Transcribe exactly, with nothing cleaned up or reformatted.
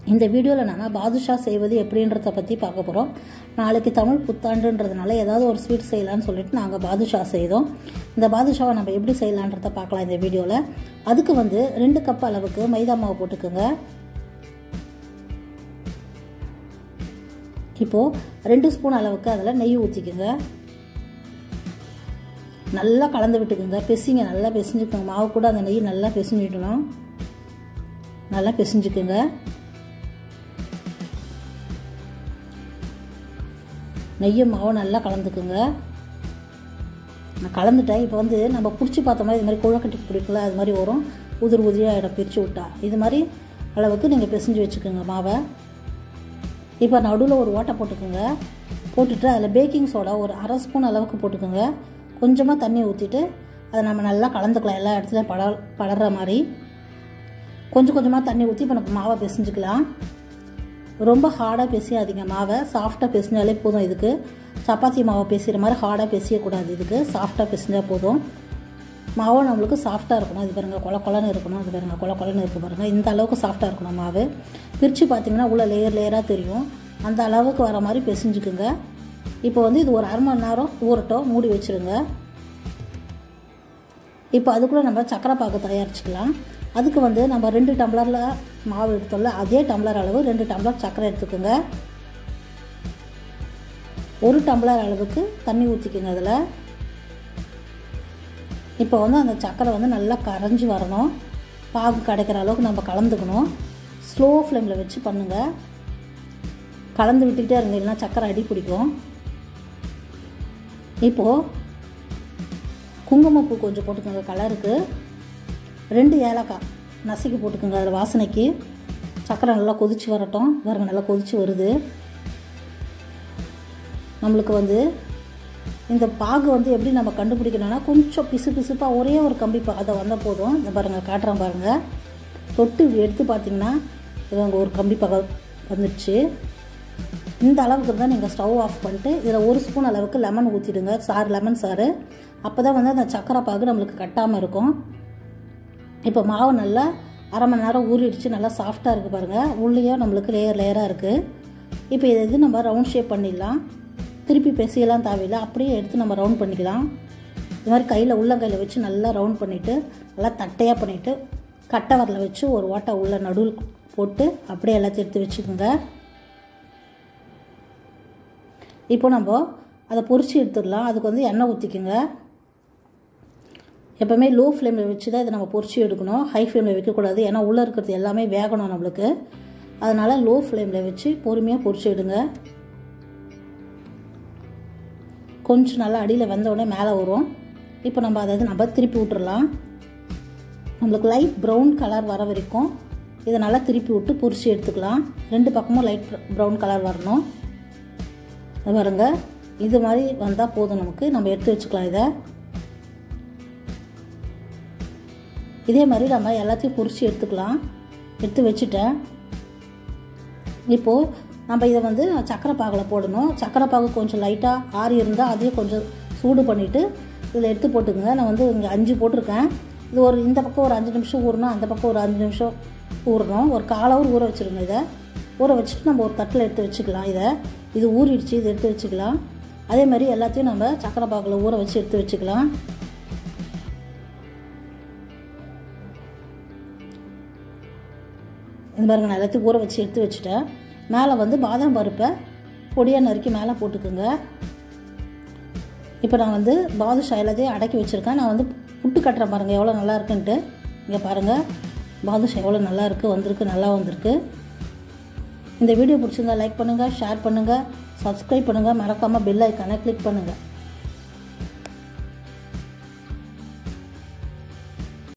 இந்த வீடியோவில் நம்ம பாதுஷா செய்வது எப்படின்றத பற்றி பார்க்க போகிறோம். நாளைக்கு தமிழ் புத்தாண்டுன்றதுனால ஏதாவது ஒரு ஸ்வீட் செய்யலான்னு சொல்லிட்டு நாங்கள் பாதுஷா செய்தோம். இந்த பாதுஷாவை நம்ம எப்படி செய்யலான்றத பார்க்கலாம் இந்த வீடியோவில். அதுக்கு வந்து ரெண்டு கப் அளவுக்கு மைதா மாவு போட்டுக்கோங்க. இப்போது ரெண்டு ஸ்பூன் அளவுக்கு அதில் நெய் ஊற்றிக்குங்க. நல்லா கலந்து விட்டுக்குங்க. பெசிங்க, நல்லா பெசிஞ்சுக்கோங்க. மாவு கூட அந்த நெய் நல்லா பெசிஞ்சிடணும். நல்லா பெசிஞ்சுக்குங்க. நெய்யும் மாவும் நல்லா கலந்துக்குங்க. நான் கலந்துட்டேன். இப்போ வந்து நம்ம பிடிச்சி பார்த்த மாதிரி இது மாதிரி குழக்கட்டிக்கு பிடிக்கல, அது மாதிரி வரும். உதிர் உதிரியாக இடம் பிரித்து விட்டா இது மாதிரி அளவுக்கு நீங்கள் பிசைஞ்சு வச்சுக்கோங்க மாவை. இப்போ நடுவில் ஒரு ஓட்டை போட்டுக்கோங்க. போட்டுட்டு அதில் பேக்கிங் சோடா ஒரு அரை ஸ்பூன் அளவுக்கு போட்டுக்கோங்க. கொஞ்சமாக தண்ணி ஊற்றிட்டு அதை நம்ம நல்லா கலந்துக்கலாம். எல்லா இடத்துலையும் பட படற மாதிரி கொஞ்சம் கொஞ்சமாக தண்ணி ஊற்றி இப்போ நம்ம மாவை பிசைஞ்சிக்கலாம். ரொம்ப ஹார்டாக பிசையாதீங்க மாவை, சாஃப்டாக பிசைஞ்சாலே போதும். இதுக்கு சப்பாத்தி மாவை பிசைகிற மாதிரி ஹார்டாக பிசையக்கூடாது. இதுக்கு சாஃப்டாக பிசைஞ்சால் போதும். மாவு நம்மளுக்கு சாஃப்டாக இருக்கணும். இது பாருங்கள், கொல கொலன்னு இருக்கணும். அது பாருங்கள், கொல கொலன்னு இருக்குது பாருங்கள். இந்த அளவுக்கு சாஃப்டாக இருக்கணும் மாவு. பிரித்து பார்த்தீங்கன்னா உள்ள லேயர் லேயராக தெரியும். அந்த அளவுக்கு வர மாதிரி பிசைஞ்சுக்குங்க. இப்போ வந்து இது ஒரு அரை மணி நேரம் ஊறட்டும், மூடி வச்சுருங்க. இப்போ அதுக்குள்ளே நம்ம சக்கரை பாகு தயாரிச்சுக்கலாம். அதுக்கு வந்து நம்ம ரெண்டு டம்ளரில் மாவு எடுத்தோம்ல, அதே டம்ளர் அளவு ரெண்டு டம்ளர் சக்கரை எடுத்துக்கோங்க. ஒரு டம்ளர் அளவுக்கு தண்ணி ஊற்றிக்கோங்க அதில். இப்போ வந்து அந்த சக்கரை வந்து நல்லா கரைஞ்சி வரணும். பாகு கிடைக்கிற அளவுக்கு நம்ம கலந்துக்கணும். ஸ்லோ ஃப்ளேமில் வச்சு பண்ணுங்கள். கலந்து விட்டுக்கிட்டே இருங்க, இல்லைன்னா சக்கரை அடி பிடிக்கும். இப்போது குங்குமப்பூ கொஞ்சம் போட்டுக்கோங்க கலருக்கு. ரெண்டு ஏலக்காய் நசுக்கி போட்டுக்கோங்க அதில் வாசனைக்கு. சக்கரை நல்லா கொதித்து வரட்டும். பாருங்க, நல்லா கொதித்து வருது. நம்மளுக்கு வந்து இந்த பாகு வந்து எப்படி நம்ம கண்டுபிடிக்கணும்னா, கொஞ்சம் பிசு பிசுப்பாக ஒரே ஒரு கம்பி அதை வந்தால் போதும். இந்த பாருங்கள், காட்டுறேன் பாருங்கள். தொட்டு எடுத்து பார்த்தீங்கன்னா இவங்க ஒரு கம்பி பாக வந்துடுச்சு. இந்த அளவுக்கு தான் நீங்கள் ஸ்டவ் ஆஃப் பண்ணிட்டு இதில் ஒரு ஸ்பூன் அளவுக்கு லெமன் ஊற்றிடுங்க. சாறு, லெமன் சாறு. அப்போ தான் வந்து அந்த சக்கரை பாகு நம்மளுக்கு கட்டாமல் இருக்கும். இப்போ மாவு நல்லா அரை மணி நேரம் ஊறிடுச்சு. நல்லா சாஃப்டாக இருக்குது பாருங்கள். உள்ளேயும் நம்மளுக்கு லேயர் லேயராக இருக்குது. இப்போ இதை இது நம்ம ரவுண்ட் ஷேப் பண்ணிடலாம். திருப்பி பெசியெல்லாம் தேவையில்லை, அப்படியே எடுத்து நம்ம ரவுண்ட் பண்ணிக்கலாம். இது மாதிரி கையில் உள்ளங்கையில் வச்சு நல்லா ரவுண்ட் பண்ணிவிட்டு நல்லா தட்டையாக பண்ணிவிட்டு கட்டை வரல வச்சு ஒரு ஓட்டை உள்ள நடுவில் போட்டு அப்படியே எல்லாத்தையும் எடுத்து வச்சுக்கோங்க. இப்போ நம்ம அதை பொரிச்சு எடுத்துடலாம். அதுக்கு வந்து எண்ணெய் ஊற்றிக்கோங்க. எப்போவுமே லோ ஃப்ளேமில் வச்சு தான் இதை நம்ம பொரிச்சு எடுக்கணும். ஹை ஃப்ளேமில் வைக்கக்கூடாது. ஏன்னா உள்ளே இருக்கிறது எல்லாமே வேகணும் நம்மளுக்கு. அதனால் லோ ஃப்ளேமில் வச்சு பொறுமையாக பொரிச்சு எடுங்க. கொஞ்சம் நல்லா அடியில் வெந்த உடனே மேலே வரும். இப்போ நம்ம அதை நம்ம திருப்பி விட்டுறலாம். நம்மளுக்கு லைட் ப்ரௌன் கலர் வர வரைக்கும் இதை நல்லா திருப்பி விட்டு பொரிச்சு எடுத்துக்கலாம். ரெண்டு பக்கமும் லைட் ப்ரௌன் கலர் வரணும். அது பாருங்க, இது மாதிரி வந்தால் போதும் நமக்கு. நம்ம எடுத்து வச்சுக்கலாம். இதை இதே மாதிரி நம்ம எல்லாத்தையும் பொரிச்சு எடுத்துக்கலாம். எடுத்து வச்சுட்டேன். இப்போது நம்ம இதை வந்து சக்கரை பாகில் போடணும். சக்கரை பாகு கொஞ்சம் லைட்டாக ஆறி இருந்தால் அதையும் கொஞ்சம் சூடு பண்ணிவிட்டு இதில் எடுத்து போட்டுக்கோங்க. நான் வந்து இங்கே அஞ்சு போட்டிருக்கேன். இது ஒரு இந்த பக்கம் ஒரு அஞ்சு நிமிஷம் ஊறணும், அந்த பக்கம் ஒரு அஞ்சு நிமிஷம் ஊறணும். ஒரு கால் ஹவர் ஊற வச்சுருங்க. இதை ஊற வச்சுட்டு நம்ம ஒரு தட்டில் எடுத்து வச்சுக்கலாம். இதை இது ஊறிடுச்சு, இதை எடுத்து வச்சுக்கலாம். அதே மாதிரி எல்லாத்தையும் நம்ம சக்கரை பாகில் ஊற வச்சு எடுத்து வச்சுக்கலாம். இந்த பாருங்க, நான் எல்லாத்தையும் ஊற வச்சு எடுத்து வச்சுட்டேன். மேலே வந்து பாதாம் பருப்பை பொடியாக நறுக்கி மேலே போட்டுக்குங்க. இப்போ நான் வந்து பாதுஷா எல்லாத்தையும் அடக்கி வச்சுருக்கேன். நான் வந்து புட்டு கட்டுறேன் பாருங்கள், எவ்வளோ நல்லா இருக்குன்ட்டு. இங்கே பாருங்கள், பாதுஷா எவ்வளோ நல்லா இருக்குது, வந்திருக்கு, நல்லா வந்திருக்கு. இந்த வீடியோ பிடிச்சிருந்தா லைக் பண்ணுங்கள், ஷேர் பண்ணுங்கள், சப்ஸ்கிரைப் பண்ணுங்கள், மறக்காமல் பெல் ஐக்கானை கிளிக் பண்ணுங்கள்.